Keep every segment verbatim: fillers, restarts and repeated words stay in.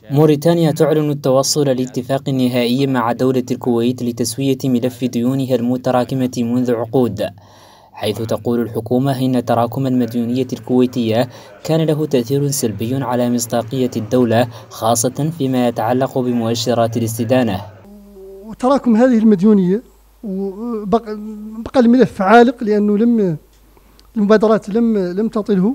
موريتانيا تعلن التوصل لاتفاق نهائي مع دولة الكويت لتسوية ملف ديونها المتراكمة منذ عقود، حيث تقول الحكومة إن تراكم المديونية الكويتية كان له تأثير سلبي على مصداقية الدولة، خاصة فيما يتعلق بمؤشرات الاستدانة. وتراكم هذه المديونية وبقى الملف عالق لأنه لم المبادرات لم لم تطله،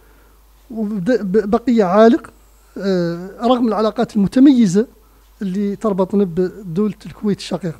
وبقي عالق رغم العلاقات المتميزة اللي تربطنا بدولة الكويت الشقيقة.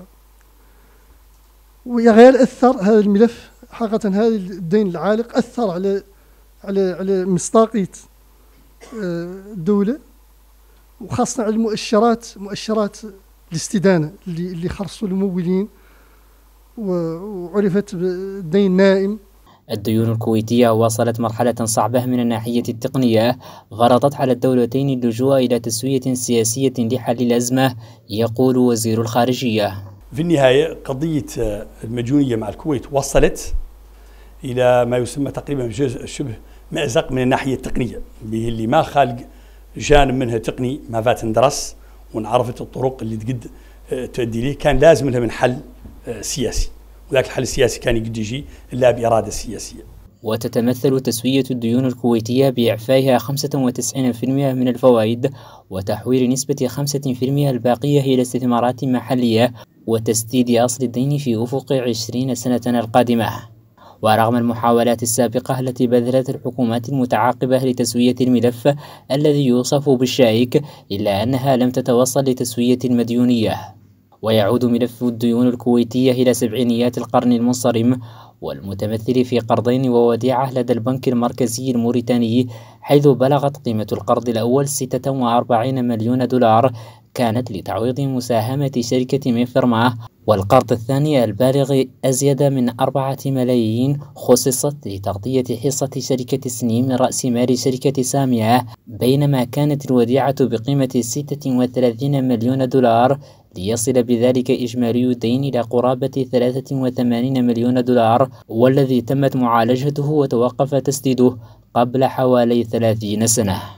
ويا غير أثر هذا الملف حقيقة، هذا الدين العالق أثر على على على مصداقية الدولة، وخاصة على المؤشرات مؤشرات الاستدانة اللي اللي خرصوا الممولين، وعرفت بالدين النائم. الديون الكويتية وصلت مرحلة صعبة من الناحية التقنية، فرضت على الدولتين اللجوء إلى تسوية سياسية لحل الأزمة، يقول وزير الخارجية. في النهاية قضية المديونية مع الكويت وصلت إلى ما يسمى تقريبا شبه مأزق من الناحية التقنية، به اللي ما خالق جانب منها تقني ما فات ندرس ونعرفت الطرق اللي تقد تؤدي ليه. كان لازم لها من حل سياسي، وذاك الحل السياسي كان يقد يجي إلا بإرادة سياسية. وتتمثل تسوية الديون الكويتية بإعفائها خمسة وتسعين بالمئة من الفوائد، وتحويل نسبة خمسة بالمئة الباقية إلى استثمارات محلية، وتسديد أصل الدين في أفق عشرين سنة القادمة. ورغم المحاولات السابقة التي بذلت الحكومات المتعاقبة لتسوية الملف الذي يوصف بالشائك، إلا أنها لم تتوصل لتسوية المديونية. ويعود ملف الديون الكويتية إلى سبعينيات القرن المنصرم، والمتمثل في قرضين ووديعة لدى البنك المركزي الموريتاني، حيث بلغت قيمة القرض الأول ستة وأربعين مليون دولار كانت لتعويض مساهمة شركة ميفرما، والقرض الثاني البالغ أزيد من أربعة ملايين خصصت لتغطية حصة شركة سنيم من رأس مال شركة سامية، بينما كانت الوديعة بقيمة ستة وثلاثين مليون دولار، ليصل بذلك إجمالي الدين إلى قرابة ثلاثة وثمانين مليون دولار، والذي تمت معالجته وتوقف تسديده قبل حوالي ثلاثين سنة.